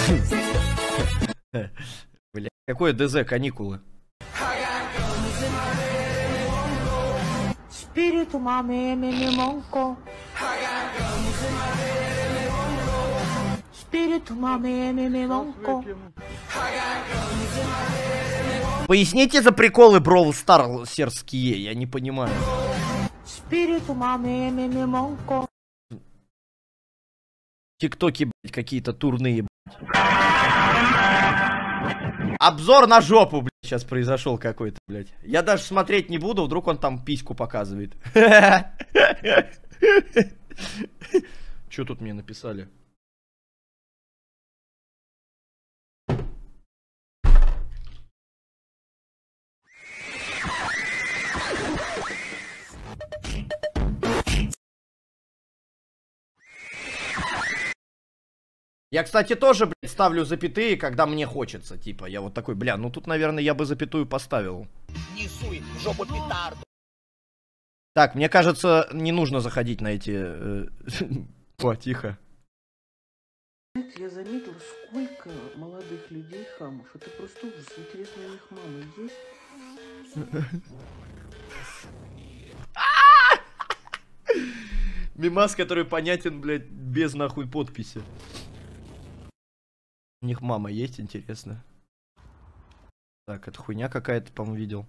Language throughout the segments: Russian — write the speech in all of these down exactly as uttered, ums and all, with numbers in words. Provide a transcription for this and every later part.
Бля, какое ДЗ, каникулы? Спириту маме монко. Спириту маме монко. Поясните за приколы Brawl Старсерские, я не понимаю. Спириту маме монко. Тиктоки, блядь, какие-то турные, блядь. Обзор на жопу, блядь, сейчас произошел какой-то, блядь. Я даже смотреть не буду, вдруг он там письку показывает. Что тут мне написали? Я, кстати, тоже, блядь, ставлю запятые, когда мне хочется. Типа, я вот такой, бля, ну тут, наверное, я бы запятую поставил. Не суй в жопу петарду. Так, мне кажется, не нужно заходить на эти... Э... О, тихо. Я заметил, сколько молодых людей хамов. Это просто ужас. Интересно, у них мама есть? Мимас, который понятен, блядь, без нахуй подписи. У них мама есть, интересно. Так, это хуйня какая-то, по-моему, видел.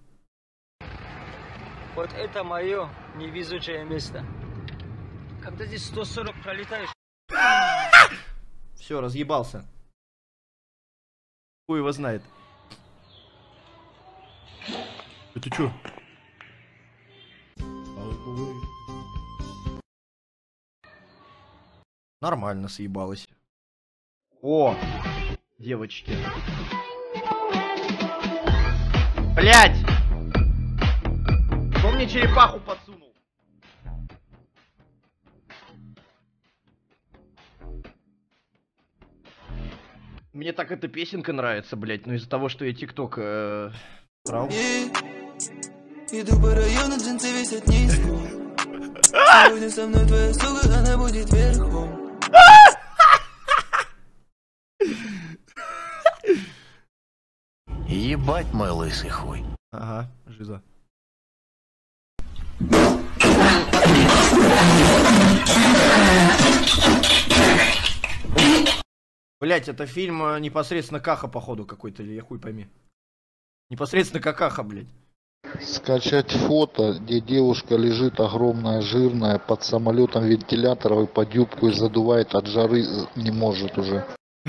Вот это мое невезучее место. Когда здесь сто сорок пролетаешь... Все, разъебался. Хуй его знает. Это чё? Нормально съебалось. О, девочки. Блять! Кто мне черепаху подсунул? Мне так эта песенка нравится, блять, но из-за того, что я ТикТок э, брал. Иду по району, джинсы висят низко. Сегодня со мной твоя сука, она будет верхом. Ебать мой лысый хуй. Ага, жиза. Блять, это фильм э, непосредственно Каха, походу, какой-то, или я хуй пойми. Непосредственно Какаха, блять. Скачать фото, где девушка лежит огромная, жирная, под самолетом вентиляторов и под юбку и задувает от жары, не может уже.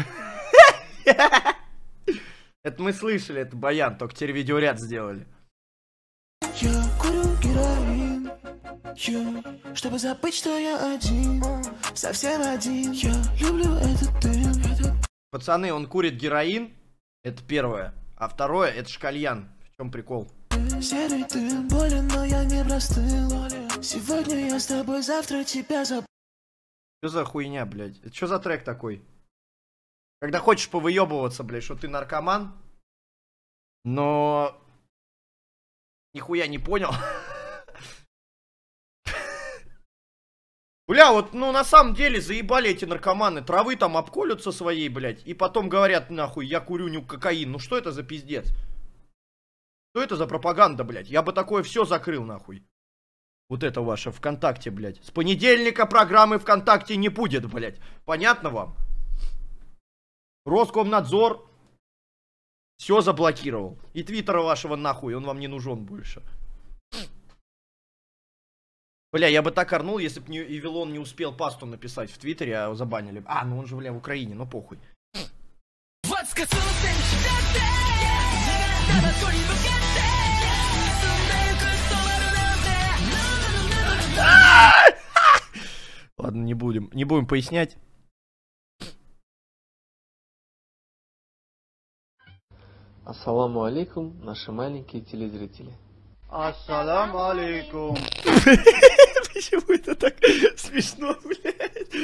Это мы слышали, это баян, только теперь видеоряд сделали. Я курю героин, я, чтобы забыть, что я один, совсем один. Я люблю этот дым. Пацаны, он курит героин, это первое. А второе, это шкальян. В чем прикол? Серый дым, болен, но я не простыл. Сегодня я с тобой, завтра тебя забыл. Что за хуйня, блядь? Это что за трек такой? Когда хочешь повыебываться, блядь, что ты наркоман, но нихуя не понял. Бля, вот, ну, на самом деле, заебали эти наркоманы. Травы там обколются своей, блядь, и потом говорят, нахуй, я курю не кокаин. Ну, что это за пиздец? Что это за пропаганда, блядь? Я бы такое все закрыл, нахуй. Вот это ваше ВКонтакте, блядь. С понедельника программы ВКонтакте не будет, блядь. Понятно вам? Роскомнадзор все заблокировал. И твиттера вашего нахуй, он вам не нужен больше. Бля, я бы так орнул, если бы не, Ивилон не успел пасту написать в твиттере, а его забанили. А, ну он же, бля, в Украине, ну похуй. Ладно, не будем, не будем пояснять. Ассаламу алейкум, наши маленькие телезрители. Ассаламу алейкум. Почему это так смешно, блядь?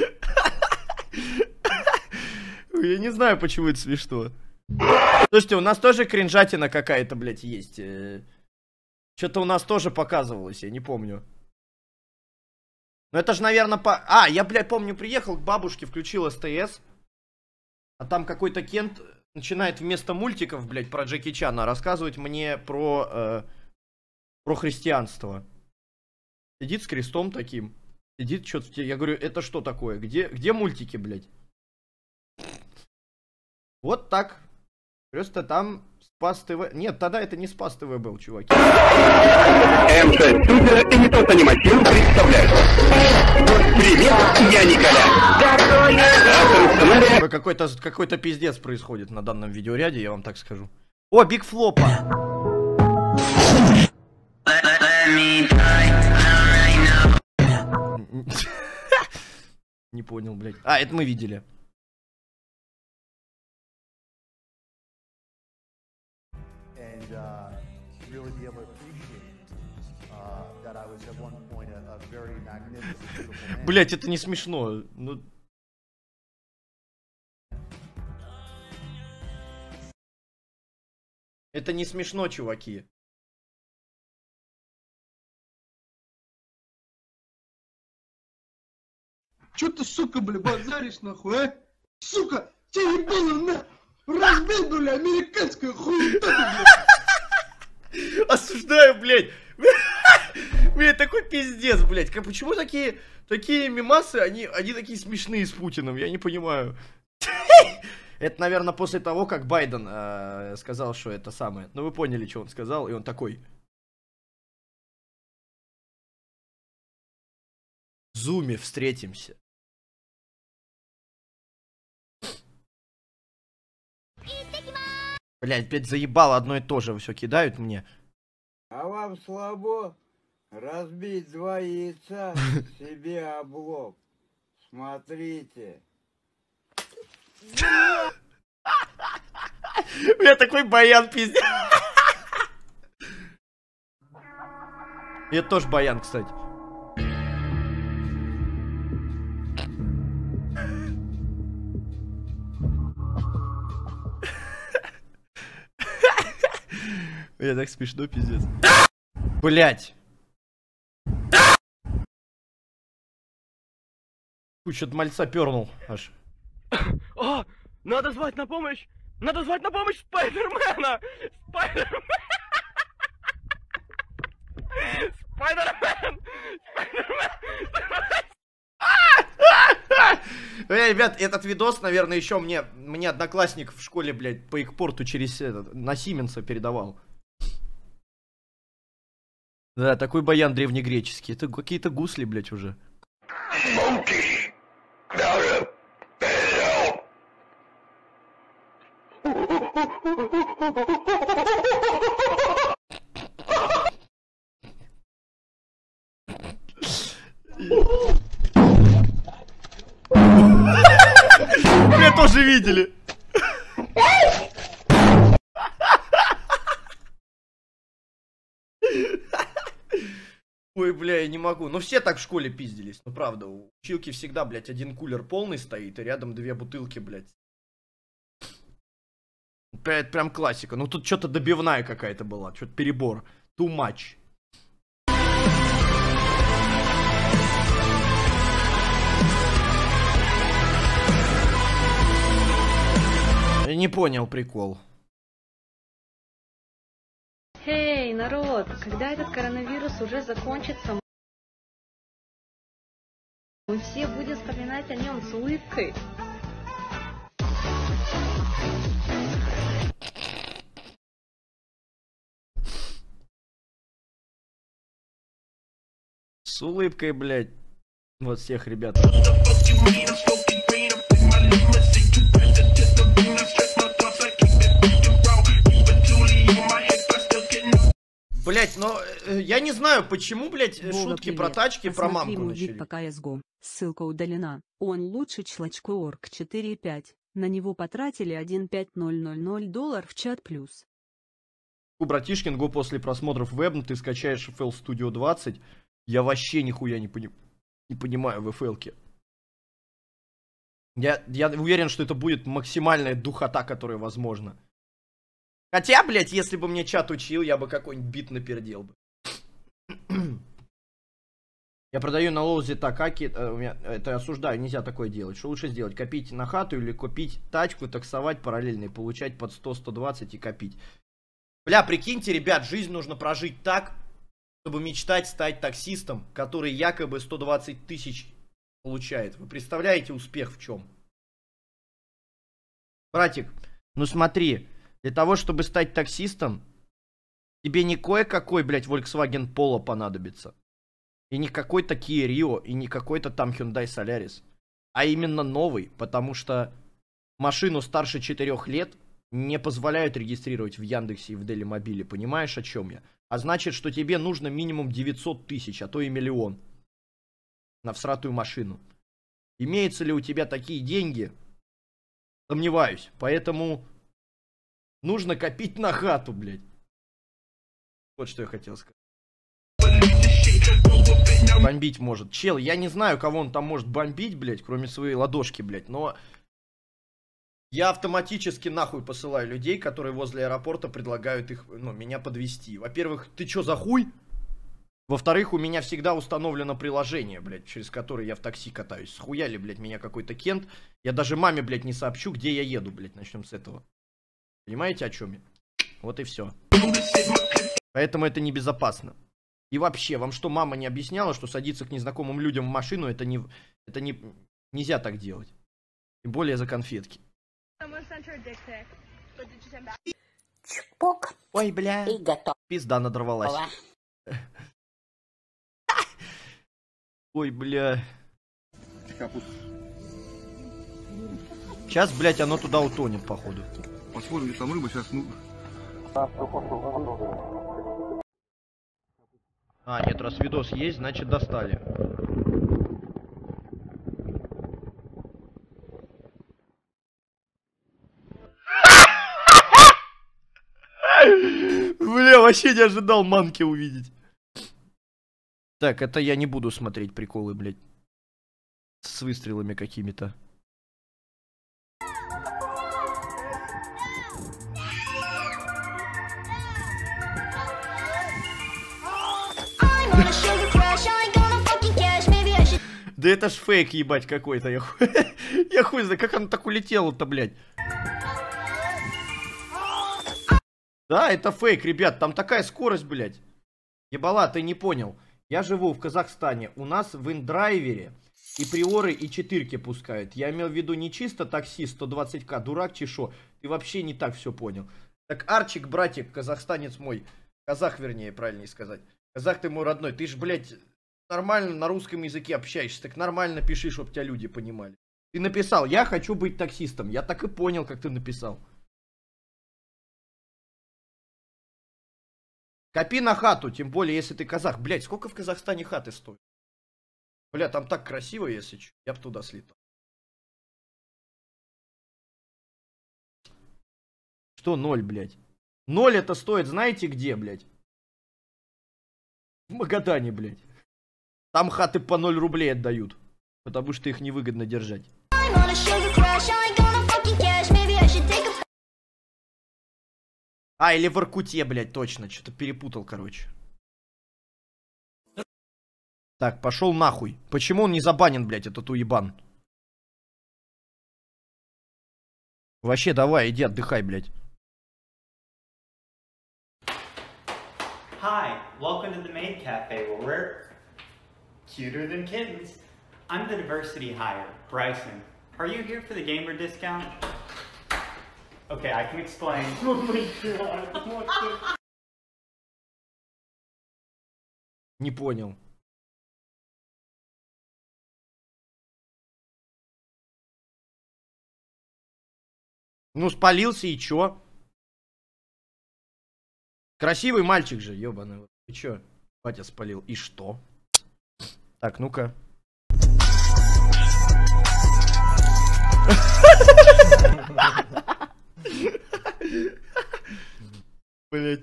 Я не знаю, почему это смешно. Слушайте, у нас тоже кринжатина какая-то, блядь, есть. Что-то у нас тоже показывалось, я не помню. Ну это же, наверное, по... А, я, блядь, помню, приехал к бабушке, включил СТС. А там какой-то Кент начинает вместо мультиков, блядь, про Джеки Чана рассказывать мне про, э, про христианство. Сидит с крестом таким. Сидит что-то. Я говорю, это что такое? Где, где мультики, блядь? Вот так. Просто там Спас ТВ. Нет, тогда это не Спас ТВ был, чуваки. эм шесть Супер и не тот анимачин представляют. Привет, я Николя. Какой-то какой-то пиздец происходит на данном видеоряде, я вам так скажу. О, Биг Флопа. Не понял, блядь. А, это мы видели. Блять, это не смешно. Ну... Это не смешно, чуваки. Чё ты, сука, бля, базаришь нахуй, а? Сука, тебе ебало на... Разбил, бля, американская хуета, блядь. Осуждаю, блядь. Блядь, такой пиздец, блядь. Как, почему такие, такие мемасы, они, они такие смешные с Путиным? Я не понимаю. Это, наверное, после того, как Байден э, сказал, что это самое. Ну, вы поняли, что он сказал, и он такой. В зуме встретимся. Блядь, опять заебало одно и то же, все кидают мне. А вам слабо разбить два яйца себе облом. Смотрите. У меня такой баян, пиздец. Это тоже баян, кстати. Я так смешно, пиздец. Блять. Что-то мальца пернул аж. О, надо звать на помощь! Надо звать на помощь Спайдермена! Спайдермен! Спайдермен! Э, ребят, этот видос, наверное, еще мне, мне одноклассник в школе, блядь, по экпорту через этот, на Сименса передавал. Да, такой баян древнегреческий. Это какие-то гусли, блядь, уже. Меня тоже видели. Ой, бля, я не могу. Ну все так в школе пиздились. Ну правда, у училки всегда, блядь, один кулер полный стоит, и рядом две бутылки, блядь. Это прям классика. Ну тут что-то добивная какая-то была. Что-то перебор. Too much. Я не понял прикол. Эй, народ, когда этот коронавирус уже закончится, мы все будем вспоминать о нем с улыбкой. С улыбкой, блядь. Вот всех ребят. Блять, но э, я не знаю, почему, блять, Вова, шутки привет. про тачки, про Посмотри мамку мувик начали. по кей эс го. Ссылка удалена. Он лучше Члачко.орг четыре и пять. На него потратили один пять ноль ноль ноль доллар в чат плюс. У братишкин, го после просмотров веб, ты скачаешь эф эл Studio двадцать. Я вообще нихуя не, пони... не понимаю в эф эл-ке. Я, я уверен, что это будет максимальная духота, которая возможна. Хотя, блядь, если бы мне чат учил, я бы какой-нибудь бит напердел бы. Я продаю на Лоузе Такаки, это осуждаю, нельзя такое делать. Что лучше сделать? Копить на хату или купить тачку, таксовать параллельно и получать под сто сто двадцать и копить? Бля, прикиньте, ребят, жизнь нужно прожить так, чтобы мечтать стать таксистом, который якобы сто двадцать тысяч получает. Вы представляете успех в чем? Братик, ну смотри, для того, чтобы стать таксистом, тебе не кое-какой, блядь, Volkswagen Polo понадобится. И не какой-то Kia Rio, и не какой-то там Hyundai Solaris. А именно новый, потому что машину старше четырёх лет не позволяют регистрировать в Яндексе и в Делимобиле. Понимаешь, о чем я? А значит, что тебе нужно минимум девятьсот тысяч, а то и миллион. На всратую машину. Имеются ли у тебя такие деньги? Сомневаюсь. Поэтому нужно копить на хату, блядь. Вот что я хотел сказать. Бомбить может. Чел, я не знаю, кого он там может бомбить, блядь, кроме своей ладошки, блядь, но я автоматически нахуй посылаю людей, которые возле аэропорта предлагают их, ну, меня подвезти. Во-первых, ты чё за хуй? Во-вторых, у меня всегда установлено приложение, блядь, через которое я в такси катаюсь. Схуяли, блядь, меня какой-то Кент. Я даже маме, блядь, не сообщу, где я еду, блядь. Начнем с этого. Понимаете, о чем я? Вот и все. Поэтому это небезопасно. И вообще, вам что, мама не объясняла, что садиться к незнакомым людям в машину, это не... Это не... Нельзя так делать. Тем более за конфетки. Чпок. Ой, бля. И готов. Пизда надорвалась. Ой, бля. Сейчас, блядь, оно туда утонет, походу. Посмотрим, там рыба сейчас, ну... А, нет, раз видос есть, значит достали. Бля, вообще не ожидал манки увидеть. Так, это я не буду смотреть приколы, блядь. С выстрелами какими-то. Да это ж фейк, ебать, какой-то. Я хуй, я хуй знаю, как оно так улетело-то, блядь. Да, это фейк, ребят, там такая скорость, блядь. Ебала, ты не понял. Я живу в Казахстане. У нас в индрайвере и приоры, и четырки пускают. Я имел в виду не чисто такси сто двадцать ка, дурак чешо. Ты вообще не так все понял. Так, Арчик, братик, казахстанец мой. Казах, вернее, правильнее сказать. Казах ты мой родной. Ты ж, блядь, нормально на русском языке общаешься. Так нормально пиши, чтоб тебя люди понимали. Ты написал, я хочу быть таксистом. Я так и понял, как ты написал. Копи на хату, тем более, если ты казах. Блять, сколько в Казахстане хаты стоит? Бля, там так красиво, если что. Я бы туда слетал. Что ноль, блядь? Ноль это стоит, знаете где, блядь? В Магадане, блядь. Там хаты по ноль рублей отдают. Потому что их невыгодно держать. А, или в Воркуте, блядь, точно. Что-то перепутал, короче. Так, пошел нахуй. Почему он не забанен, блядь, этот уебан? Вообще, давай, иди отдыхай, блядь. Hi, welcome to the Maid Cafe where we're cuter than kittens. I'm the diversity hire, Bryson. Are you here for the gamer discount? Okay, I can explain. Oh my god. Не понял. Ну, спалился и чё? Красивый мальчик же, ёбаный. И чё? Батя спалил. И что? Так, ну-ка. Блять.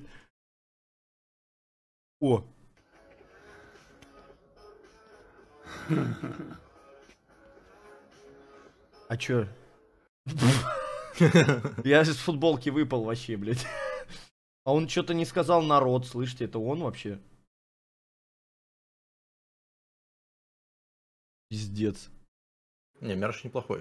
О. А чё? Я из футболки выпал вообще, блядь. А он что-то не сказал народ, слышите, это он вообще? Пиздец. Не, мерч неплохой.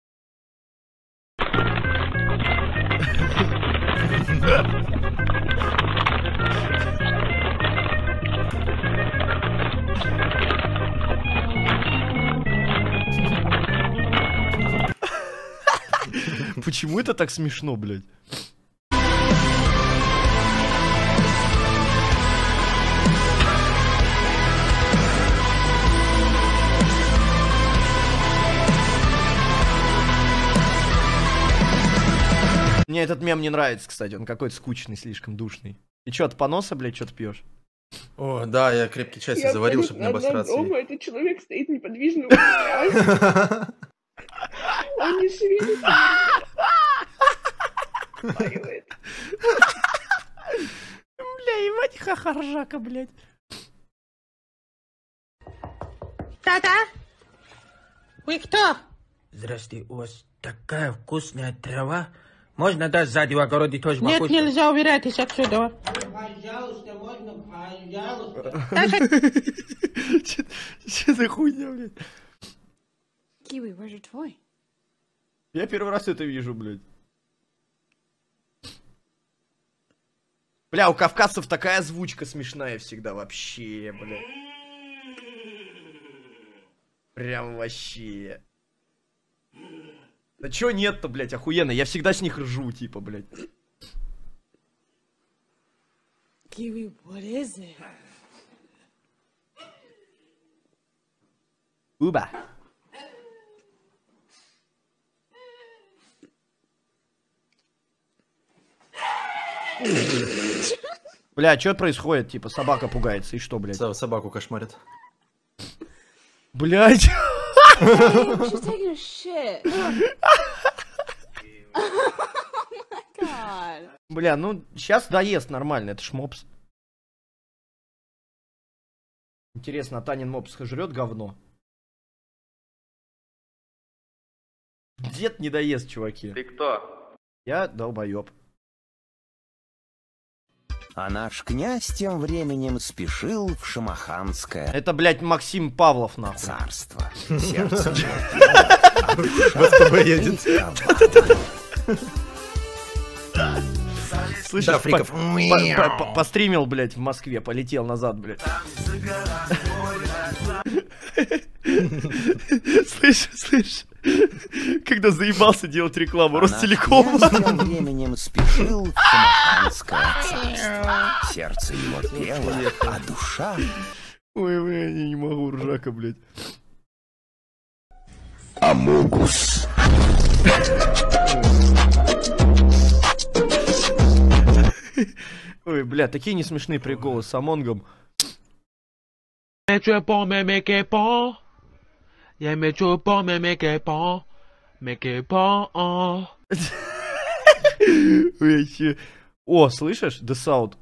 Почему это так смешно, блядь? Мне этот мем не нравится, кстати, он какой-то скучный, слишком душный. И чё, от поноса, блядь, что-то пьешь? О, да, я крепкий чай себе заварил, чтобы не обосраться. Дома, этот человек стоит неподвижно у меня. Он не шевелится. Бля, ебать, ха-ха-ржака, блядь. Та-та! Вы кто? Здравствуйте, у вас такая вкусная трава. Можно, да, сзади в огороде тоже Нет, покушать? нельзя, убирайтесь отсюда. Пожалуйста, можно, пожалуйста. Че за хуйня, блядь? Kiwi, where's your toy? Я первый раз это вижу, блядь. Бля, у кавказцев такая озвучка смешная всегда, вообще, бля. Прям вообще. Да чё нет-то, блядь, охуенно, я всегда с них ржу, типа, блядь. Kiwi, what is it? Уба. Бля, что происходит? Типа, собака пугается, и что, блядь? Собаку кошмарят. Блядь. She's taking a shit. Oh my god. Бля, ну, сейчас доест нормально, это ж мопс. Интересно, а Танин мопс жрет говно? Дед не доест, чуваки. Ты кто? Я долбоеб. А наш князь тем временем спешил в Шамаханское. Это, блядь, Максим Павлов, нахуй. Царство. Сердце Слышишь, постримил, блядь, в Москве, полетел назад, блядь. Слышь, слышь, когда заебался делать рекламу Ростелекома. Тем временем спешил в Шамаханское царство. Сердце его пело, а душа... Ой, бля, я не могу, ржака, блядь. Амогус. Ой, бля, такие несмешные приколы с Амонгом. Ой, че... О, слышишь? The Sound.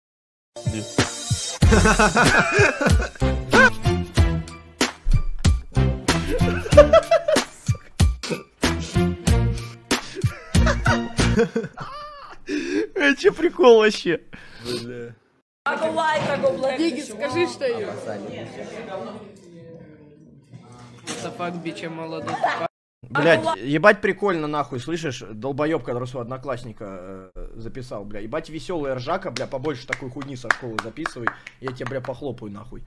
А че прикол вообще? Бля. Диги, скажи, что ее. Сафак бичем молодой. Блять, ебать прикольно, нахуй, слышишь? Долбоеб, который своего одноклассника э, записал, бля. Ебать веселая ржака, бля, побольше такой хуйни со школы записывай. Я тебе, бля, похлопаю, нахуй.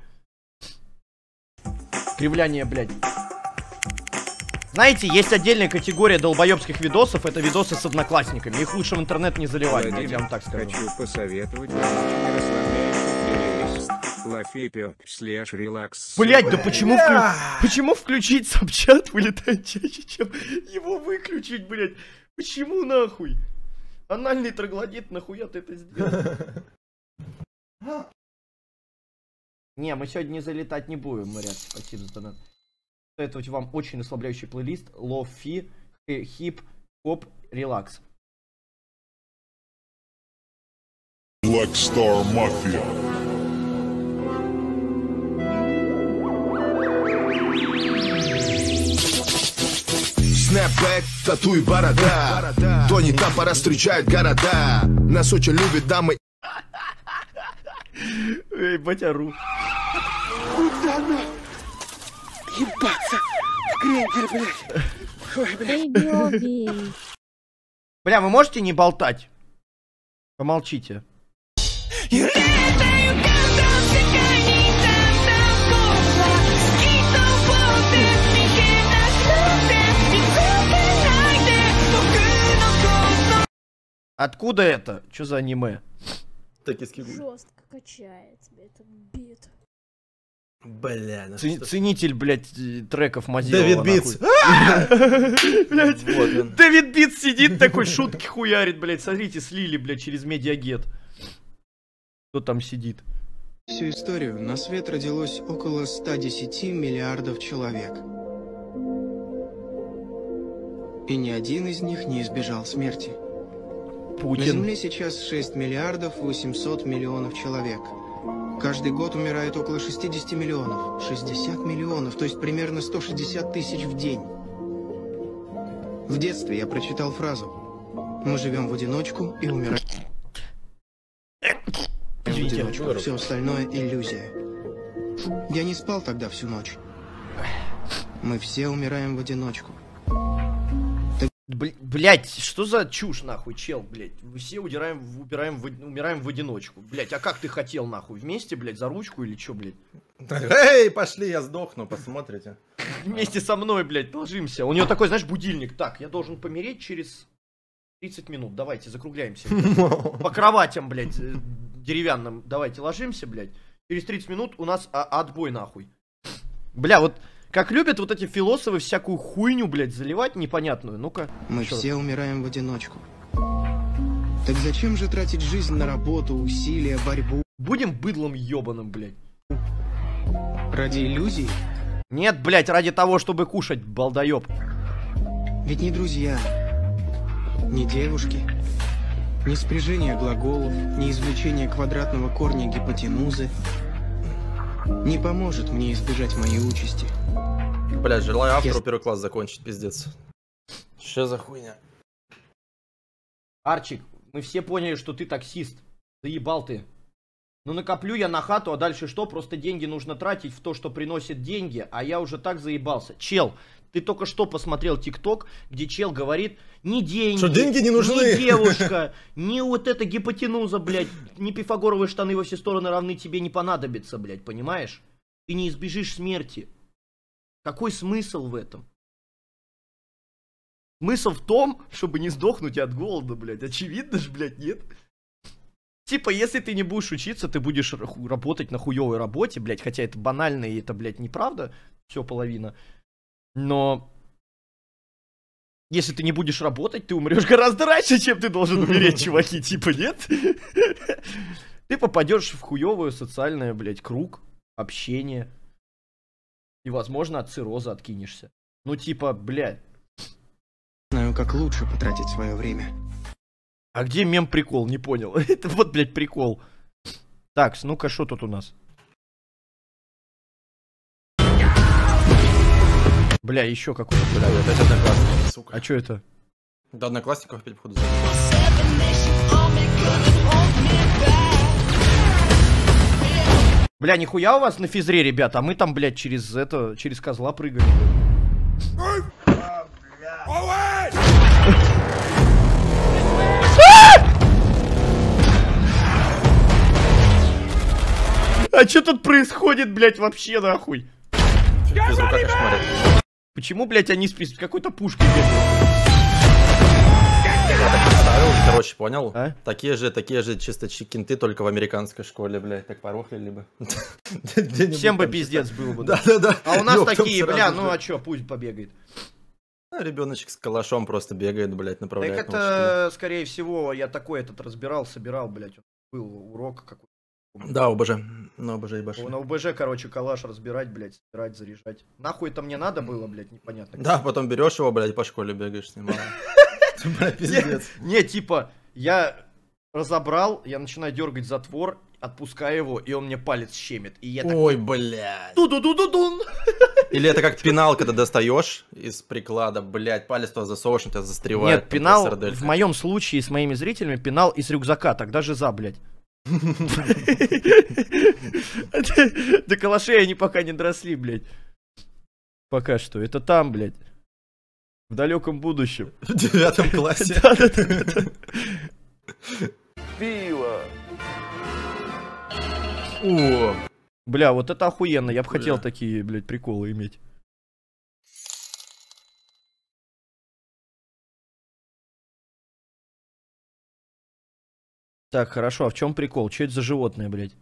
Кривляние, блядь. Знаете, есть отдельная категория долбоебских видосов, это видосы с одноклассниками. Их лучше в интернет не заливать, блядь, я вам так скажу. Хочу посоветовать расслабляющий плейлист Лафипио слэш релакс. Блять, да почему, вклю... почему включить сабчат вылетает чаще, чем его выключить, блять? Почему нахуй? Анальный троглодит, нахуя ты это сделал? Не, мы сегодня не залетать не будем, Марят, спасибо за донат. Советовать вам очень расслабляющий плейлист Лофи, Хип, Хоп, Релакс. Black Star Mafia. Снэпбэк, тату и борода. То не там, пора встречать города. Нас очень любят дамы. Эй, батяру. Ебаться! В крендель, блядь! Ой, блядь. Бля, вы можете не болтать? Помолчите. Откуда это? Что за аниме? Жестко качает тебя этот бит. Бля, ну Ц- что... Ценитель, блядь, треков Мазилова. Дэвид Битс. Блядь, Вот он. Дэвид Битс сидит такой, шутки хуярит, блядь. Смотрите, слили, блядь, через медиагет. Кто там сидит? Всю историю на свет родилось около ста десяти миллиардов человек. И ни один из них не избежал смерти. Путин. На Земле сейчас шесть миллиардов восемьсот миллионов человек. Каждый год умирает около шестидесяти миллионов. шестьдесят миллионов, то есть примерно сто шестьдесят тысяч в день. В детстве я прочитал фразу: «Мы живем в одиночку и умираем в одиночку. Все остальное иллюзия». Я не спал тогда всю ночь. Мы все умираем в одиночку. Блять, что за чушь, нахуй, чел, блять. Мы все удираем, убираем, в, умираем в одиночку. Блять, а как ты хотел, нахуй? Вместе, блять, за ручку или чё, блять? Эй, пошли, я сдохну, посмотрите. Вместе со мной, блять, ложимся. У него такой, знаешь, будильник. Так, я должен помереть через тридцать минут. Давайте, закругляемся. По кроватям, блять, деревянным. Давайте, ложимся, блять. Через тридцать минут у нас а, отбой, нахуй. Бля, вот... Как любят вот эти философы всякую хуйню, блядь, заливать непонятную. Ну-ка. Мы все раз. умираем в одиночку. Так зачем же тратить жизнь на работу, усилия, борьбу? Будем быдлом ебаным, блядь. Ради иллюзий? Нет, блядь, ради того, чтобы кушать, балдаёб. Ведь ни друзья, ни девушки, ни спряжение глаголов, ни извлечение квадратного корня гипотенузы не поможет мне избежать моей участи. Бля, желаю автору первый класс закончить, пиздец. Что за хуйня? Арчик, мы все поняли, что ты таксист. Заебал ты. Ну накоплю я на хату, а дальше что? Просто деньги нужно тратить в то, что приносит деньги, а я уже так заебался. Чел, ты только что посмотрел ТикТок, где чел говорит: ни деньги, что деньги не нужны, ни девушка, ни вот эта гипотенуза, блядь, ни пифагоровые штаны во все стороны равны тебе не понадобятся, блядь, понимаешь? Ты не избежишь смерти. Какой смысл в этом? Смысл в том, чтобы не сдохнуть от голода, блядь. Очевидно ж, блядь, нет? Типа, если ты не будешь учиться, ты будешь работать на хуёвой работе, блядь. Хотя это банально и это, блядь, неправда. Все половина. Но... Если ты не будешь работать, ты умрешь гораздо раньше, чем ты должен умереть, чуваки. Типа, нет? Ты попадешь в хуёвую социальное, блядь, круг общения. И, возможно, от цирроза откинешься. Ну, типа, блядь. Знаю, как лучше потратить свое время. А где мем-прикол? Не понял. Это вот, блядь, прикол. Так, ну-ка, что тут у нас? Бля, еще какой-то. Бля, опять одноклассник, сука. А что это? Да, одноклассников опять, походу, Бля, нихуя у вас на физре, ребята, а мы там, блядь, через это, через козла прыгали. А что тут происходит, блядь, вообще, нахуй? Физрука кошмарит. Почему, блядь, они с какой-то пушкой бегают? Короче, понял? А? Такие же, такие же чисто кенты, только в американской школе, блядь, так порохлили бы. Всем бы пиздец был бы. Да, да, да. А у нас такие, бля, ну а чё, пусть побегает. Ребеночек с калашом просто бегает, блядь, направляет. Так это, скорее всего, я такой этот разбирал, собирал, блядь, был урок какой-то. Да, ОБЖ. На ОБЖ ебашили. На ОБЖ, короче, калаш разбирать, блядь, собирать, заряжать. Нахуй это мне надо было, блядь, непонятно. Да, потом берешь его, блядь, по школе бегаешь с ним. Блядь, пиздец. Не, типа, я разобрал, я начинаю дергать затвор, отпускаю его, и он мне палец щемит. И я такой... Ой, блядь. Ту-ду-ду-ду-дун. Или это как пенал, когда достаешь из приклада, блядь, палец туда засовываешь, у тебя застревает. Нет, пенал, в моем случае с моими зрителями, пенал из рюкзака, тогда же за, блядь. До калашей они пока не доросли, блядь. Пока что. Это там, блядь. В далеком будущем. В девятом классе. Да-да-да. Пиво. О. Бля, вот это охуенно. Я бы хотел такие, блядь, приколы иметь. Так, хорошо, а в чем прикол? Что это за животное, блядь?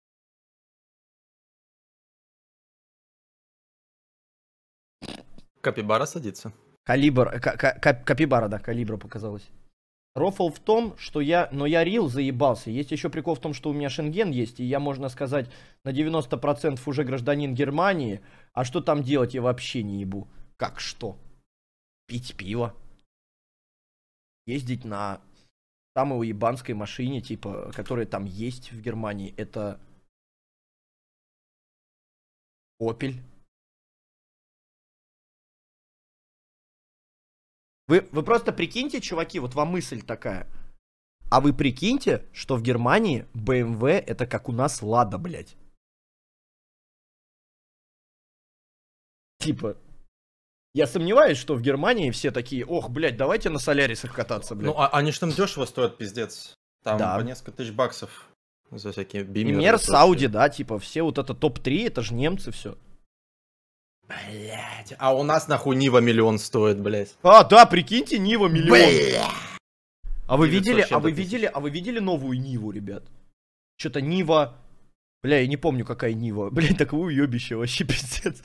Капибара садится. Калибр, к- к- к- капибара, да, калибра показалось. Рофл в том, что я, но я рил заебался. Есть еще прикол в том, что у меня шенген есть, и я, можно сказать, на девяносто процентов уже гражданин Германии. А что там делать, я вообще не ебу. Как что? Пить пиво. Ездить на самой уебанской машине, типа, которая там есть в Германии. Это Opel. Вы, вы просто прикиньте, чуваки, вот вам мысль такая. А вы прикиньте, что в Германии бэ эм вэ это как у нас Лада, блядь. Типа, я сомневаюсь, что в Германии все такие, ох, блядь, давайте на Солярисах кататься, блядь. Ну, а, они ж там дешево стоят, пиздец. Там Да. по несколько тысяч баксов за всякие И бимеры. Мерс, Ауди, да, типа, все вот это топ три, это же немцы, все. Блять, а у нас нахуй Нива миллион стоит, блять. А, да, прикиньте, Нива миллион. Бля. А вы девятьсот видели, а чем-то вы тысяч. видели, а вы видели новую Ниву, ребят? Что-то Нива, бля, я не помню, какая Нива. Блядь, такое уебище вообще, пиздец.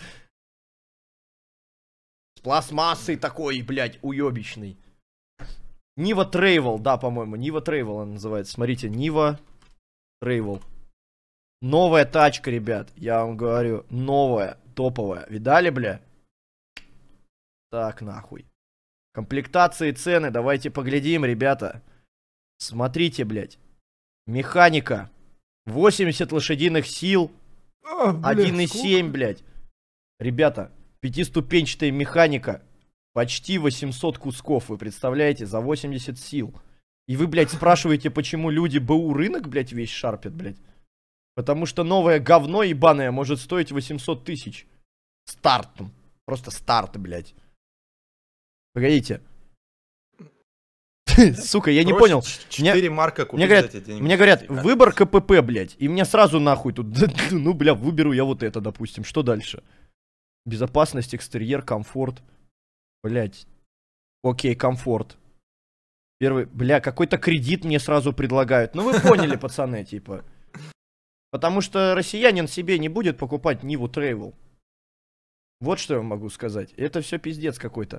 С пластмассой такой, блядь, уебищный. Нива Трейвел, да, по-моему, Нива Трейвел она называется. Смотрите, Нива Трейвел. Новая тачка, ребят, я вам говорю, новая, топовая. Видали, бля? Так, нахуй. Комплектации, цены, давайте поглядим, ребята. Смотрите, блядь. Механика. восемьдесят лошадиных сил. А, бля, один и сколько? семь, блядь. Ребята, пятиступенчатая механика. Почти восемьсот кусков, вы представляете, за восемьдесят сил. И вы, блядь, спрашиваете, почему люди БУ рынок, блядь, весь шарпят, блядь. Потому что новое говно ебаное может стоить восемьсот тысяч. Старт. Просто старт, блядь. Погодите. Сука, я не Проще понял. четыре марка купить Мне говорят, за эти деньги. мне говорят, выбор ка пэ пэ, блядь. И мне сразу нахуй тут. Ну, бля, выберу я вот это, допустим. Что дальше? Безопасность, экстерьер, комфорт. Блядь. Окей, комфорт. Первый, бля, какой-то кредит мне сразу предлагают. Ну, вы поняли, пацаны, типа. Потому что россиянин себе не будет покупать Ниву Трейвел. Вот что я вам могу сказать. Это все пиздец какой-то.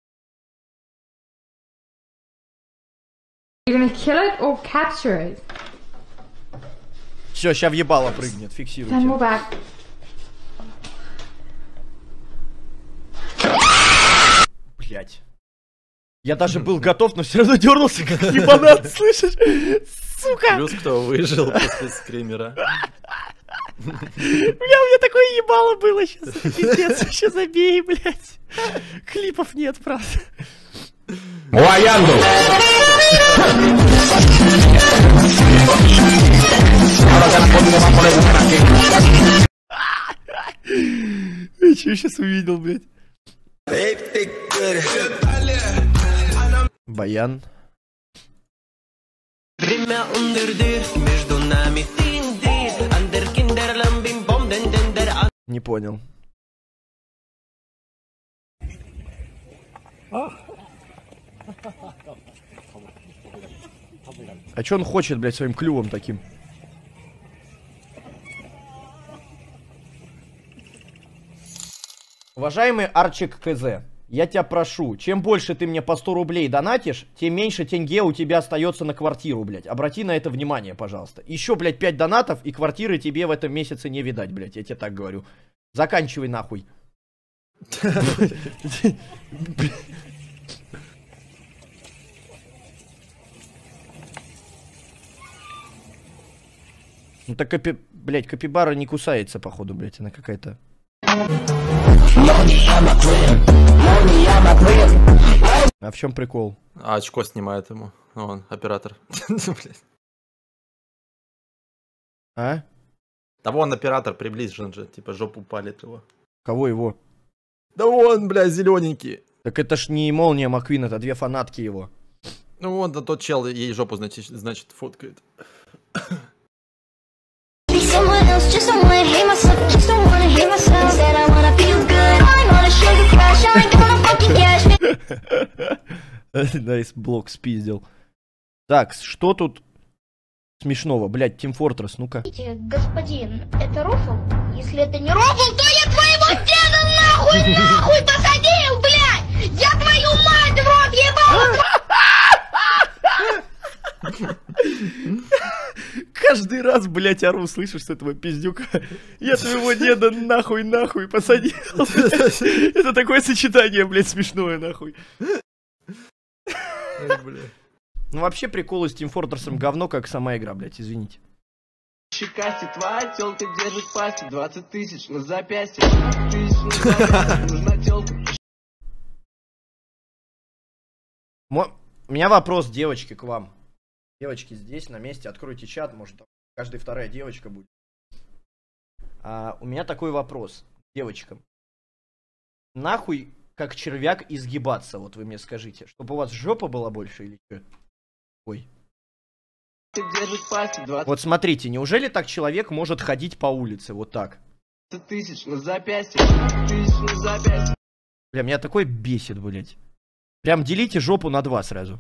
You're gonna kill it or capture it? Все, сейчас въебало прыгнет, Then фиксируйте. move back. Блять. Я даже был готов, но все равно дернулся, как ебанат, слышишь? Сука! Плюс кто выжил после скримера. Бля, у меня такое ебало было сейчас. Пиздец, вообще забей, блядь. Клипов нет, правда. Муаянду! Я что сейчас увидел, блядь? Баян. Время ундердир, между нами тиндир, андеркиндер ламбим бом ден дендер. Не понял. А чё он хочет, блядь, своим клювом таким? Уважаемый Арчик КЗ, я тебя прошу, чем больше ты мне по сто рублей донатишь, тем меньше тенге у тебя остается на квартиру, блядь. Обрати на это внимание, пожалуйста. Еще, блядь, пять донатов, и квартиры тебе в этом месяце не видать, блядь. Я тебе так говорю. Заканчивай нахуй. Ну так, капи... блядь, капибара не кусается, походу, блядь, она какая-то... А в чем прикол? А очко снимает ему. Ну, он, оператор. А? Да вон оператор приближен же, типа жопу палит его. Кого его? Да вон, бля, зелененький. Так это ж не Молния Маквин, это две фанатки его. Ну вон, да тот чел ей жопу, значит, значит фоткает. Найс, блок спиздил. Так, что тут смешного? Блять, Team Fortress, ну-ка. Господин, это рофл? Если это не рофл, то я твоего деда нахуй, нахуй посадил, блядь! Я твою мать в рот ебал! Каждый раз, блять, ору, слышишь, с этого пиздюка. Я твоего деда нахуй, нахуй посадил. Это такое сочетание, блять, смешное, нахуй. Ну вообще прикол с Team Fortress говно, как сама игра, блять, извините. Касти, твоя тёлка держит пасти, двадцать тысяч на запястье, тысяч на запястье, нужна тёлка. У меня вопрос, девочки, к вам. Девочки здесь, на месте, откройте чат, может, там каждая вторая девочка будет. А, у меня такой вопрос, девочкам. Нахуй, как червяк, изгибаться, вот вы мне скажите. Чтобы у вас жопа была больше или что? Ой. Вот смотрите, неужели так человек может ходить по улице, вот так? Тысяч на запястье, тысяч на запястье. Бля, меня такое бесит, блять. Прям делите жопу на два сразу.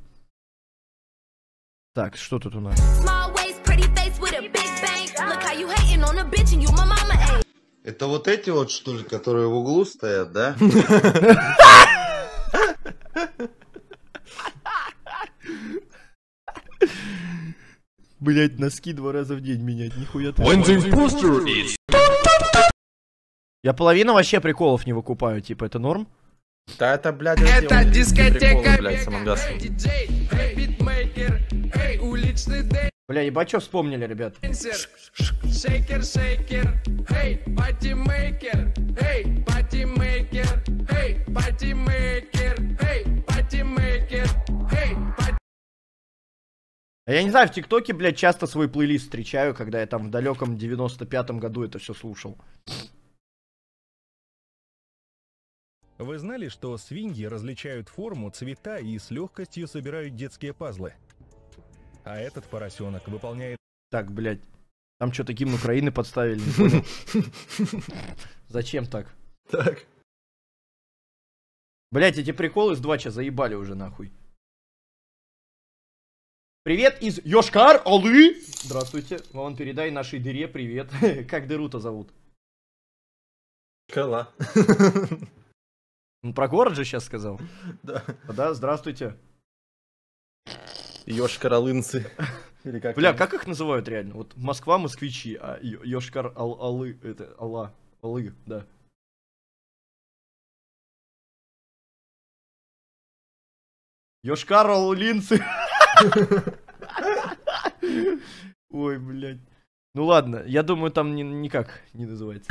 Так, что тут у нас? Это вот эти вот, что ли, которые в углу стоят, да? Блять, носки два раза в день менять, нихуя ты. Я половину вообще приколов не выкупаю, типа, это норм? Да это, блядь, это дискотека, бля, ебать, что вспомнили, ребят? Шейкер, шейкер, эй, патимейкер, эй, патимейкер, эй, патимейкер, эй, патимейкер, эй, патимейкер. А я не знаю, в ТикТоке, блядь, часто свой плейлист встречаю, когда я там в далеком девяносто пятом году это все слушал. Вы знали, что свиньи различают форму, цвета и с легкостью собирают детские пазлы? А этот поросенок выполняет... Так, блядь, там что-то гимн Украины подставили, не понял. Зачем так? Так. Блядь, эти приколы с двача заебали уже, нахуй. Привет из Йошкар-Олы! Здравствуйте, вон передай нашей дыре привет. Как дыру-то зовут? Кала. Он про город же сейчас сказал? Да. Да, здравствуйте. Йошкар-Олынцы. Как бля, как их называют реально? Вот Москва, москвичи, а Йошкар-Олы, это, Алла, Олы, да. Йошкар-Олынцы. Ой, блядь. Ну ладно, я думаю, там ни, никак не называется.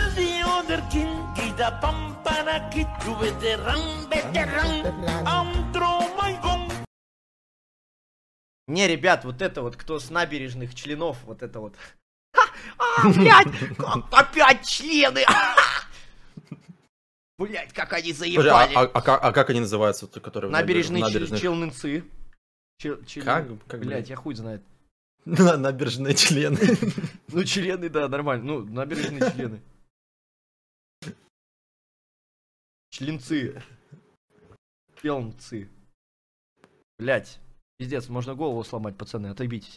Не, ребят, вот это вот, кто с набережных членов, вот это вот. А, блядь, опять члены! Блядь, как они заебали. А, а, а, а как они называются, которые набережные набережных? Челнынцы. Чел, чел... Как? как? Блядь, я хуй знает. Набережные члены. Ну, члены, да, нормально. Ну, набережные члены. Членцы. Челнцы. Блядь. Пиздец, можно голову сломать, пацаны, отойбитесь.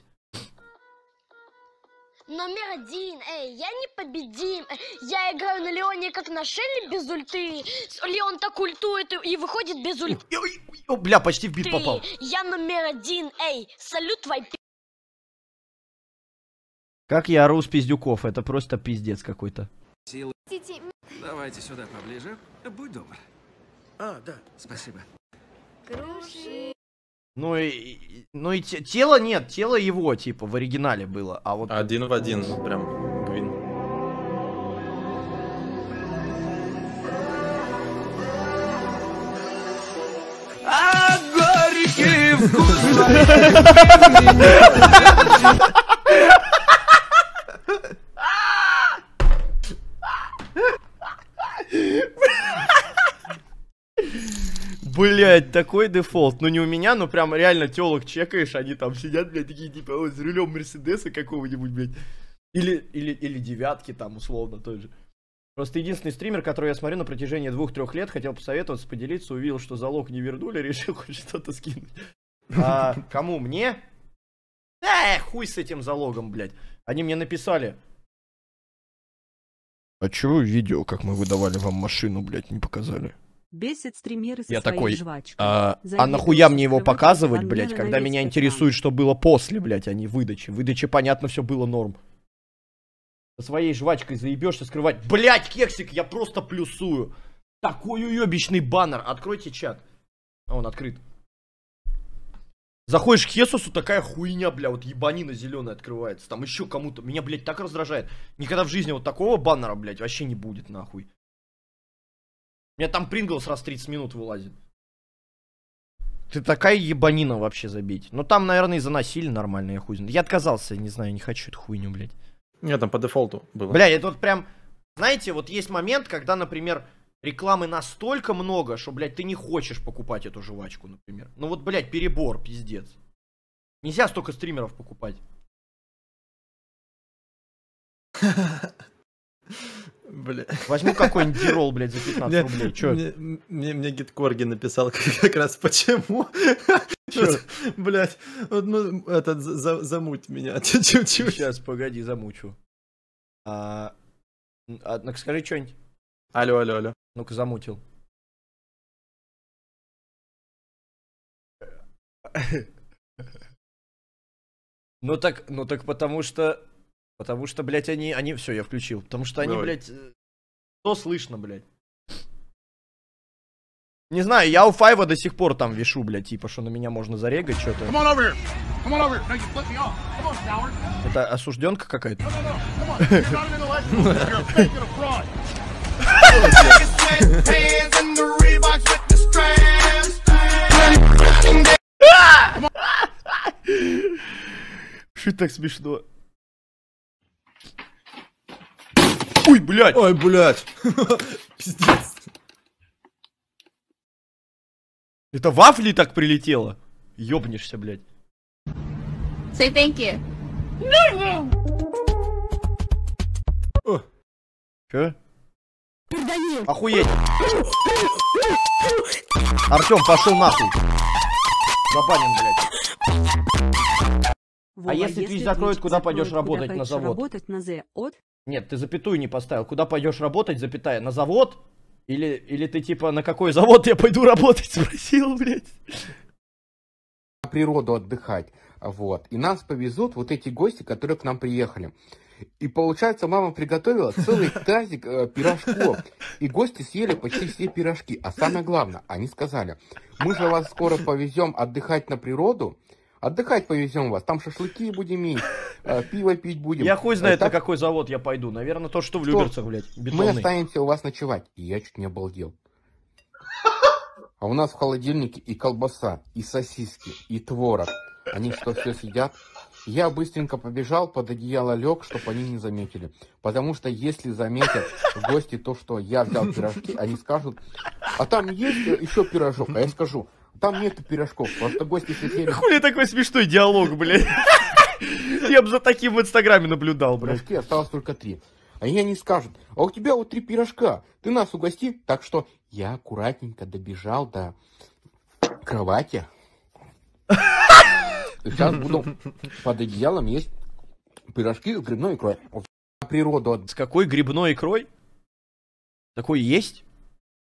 Номер один, эй, я непобедим. Я играю на Леоне как на Шелли без ульты. Леон так ультует и выходит без ульты. О, бля, почти в бит попал. Я номер один, эй, салют твой пи... Как я ору с пиздюков, это просто пиздец какой-то. Давайте сюда поближе, будь добр. А, да, спасибо. Круши. Ну и, ну и тело нет, тело его, типа, в оригинале было, а вот... Один в один, прям, Гвин. А горький вкус. блядь, такой дефолт. Ну не у меня, но прям реально телок чекаешь, они там сидят, блядь, такие типа, ой, с рулем Мерседеса какого-нибудь, блядь. Или, или, или девятки там, условно, той же. Просто единственный стример, который я смотрю на протяжении двух-трех лет, хотел посоветоваться, поделиться, увидел, что залог не вернули, решил хоть что-то скинуть. А кому? Мне? Эх, хуй с этим залогом, блядь. Они мне написали. А чего видео, как мы выдавали вам машину, блядь, не показали? Бесит стримеры со Я своей такой, жвачкой. а, а нахуя мне его показывать, блядь, когда меня интересует, что было после, блядь, а не выдачи. Выдачи, понятно, все было норм. Со своей жвачкой заебешься скрывать. Блядь, кексик, я просто плюсую. Такой уебищный баннер. Откройте чат. А он открыт. Заходишь к Хесусу, такая хуйня, бля, вот ебанина зеленая открывается. Там еще кому-то. Меня, блядь, так раздражает. Никогда в жизни вот такого баннера, блядь, вообще не будет, нахуй. У меня там Принглс раз тридцать минут вылазит. Ты такая ебанина вообще забить. Ну там, наверное, из-за насилия нормально, я хуй знаю. Я отказался, не знаю, не хочу эту хуйню, блядь. Нет, там по дефолту было. Бля, это вот прям, знаете, вот есть момент, когда, например, рекламы настолько много, что, блядь, ты не хочешь покупать эту жвачку, например. Ну вот, блядь, перебор, пиздец. Нельзя столько стримеров покупать. Бля. Возьму какой-нибудь дирол, блядь, за пятнадцать рублей. Чё? Мне, мне, мне Гиткорги написал как, как раз почему. Блять, ну, этот, за, замуть меня чуть-чуть. Сейчас, погоди, замучу. А, а, ну-ка скажи что-нибудь. Алло, алло, алло. Ну-ка замутил. Ну так, ну так потому что... Потому что, блядь, они, они... Все, я включил. Потому что они, Давай. блядь... Что слышно, блядь? Не знаю, я у Файва до сих пор там вешу, блядь, типа, что на меня можно зарегать, что-то. Это осужденка какая-то? Что так смешно? Ой, блядь! Ой, блядь! Пиздец. Это вафли так прилетело? Ёбнешься, блядь. Say thank you. О. Чё? Охуеть! Артём, пошел нахуй! Забанен, блядь. Вова, а если Twitch закроют, куда пойдешь работать? На завод? Работать на зе от? Нет, ты запятую не поставил. Куда пойдешь работать, запятая? На завод? Или, или ты типа на какой завод я пойду работать? Спросил, блядь. На природу отдыхать. Вот. И нас повезут вот эти гости, которые к нам приехали. И получается, мама приготовила целый тазик э, пирожков. И гости съели почти все пирожки. А самое главное, они сказали, мы же вас скоро повезем отдыхать на природу. Отдыхать повезем вас. Там шашлыки будем есть, э, пиво пить будем. Я хуй знает, так... на какой завод я пойду. Наверное, то, что в что Люберцах, блядь, бетонный. Мы останемся у вас ночевать. И я чуть не обалдел. А у нас в холодильнике и колбаса, и сосиски, и творог. Они что, все съедят? Я быстренько побежал, под одеяло лег, чтобы они не заметили. Потому что если заметят гости то, что я взял пирожки, они скажут, а там есть еще пирожок? А я скажу, там нету пирожков, потому что гости съели. Хули такой смешной диалог, блядь. Я бы за таким в Инстаграме наблюдал, блядь. Пирожки осталось только три. А они скажут, а у тебя вот три пирожка, ты нас угости. Так что я аккуратненько добежал до кровати. И сейчас буду под одеялом есть пирожки с грибной икрой. Природу. С какой грибной икрой? Такой есть?